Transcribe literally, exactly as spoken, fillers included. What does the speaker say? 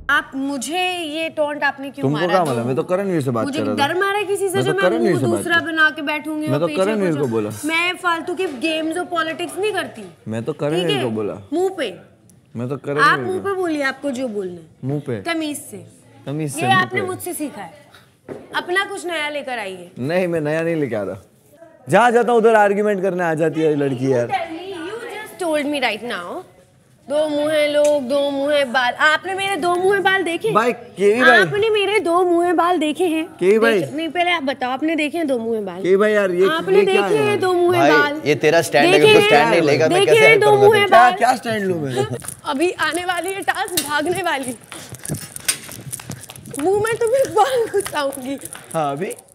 आप मुझे ये टोंट आपने क्यों मारा? तुमको क्या मारा? मैं तो करणवीर से बात कर रहा था। मुझे डर मारा किसी से जो मैं मुंह दूसरा बना के बैठूंगी? मैं तो करणवीर को बोला। मैं फालतू की गेम्स और पॉलिटिक्स नहीं करती। मैं तो करणवीर को बोला मुंह पे। मैं तो करणवीर आप मुंह पे बोलिए आपको जो बोलना है मुंह पे तमीज से। तमीज से ये आपने मुझसे सीखा है। अपना कुछ नया लेकर आइए। नहीं मैं नया नहीं लेके आ रहा। जहाँ जाता हूँ उधर आर्ग्यूमेंट करने आ जाती है लड़की यार। You just told me right now दो मुँहे लोग दो मुँहे बाल। आपने मेरे दो मुँहे बाल देखे? भाई केवी भाई आपने मेरे दो मुँहे बाल देखे हैं? केवी भाई नहीं पहले आप बताओ आपने देखे हैं दो मुँहे बाल? केवी भाई यार ये आपने देखे हैं दो मुँहे बाल? ये तेरा स्टैंड है तो स्टैंड नहीं लेगा मैं कैसे दो मुँहे बाल? क्या स्टैंड लूं मैं? अभी आने वाली है टास्क भागने वाली। मुँह में तुम्हें बाल घुसाऊंगी। हाँ अभी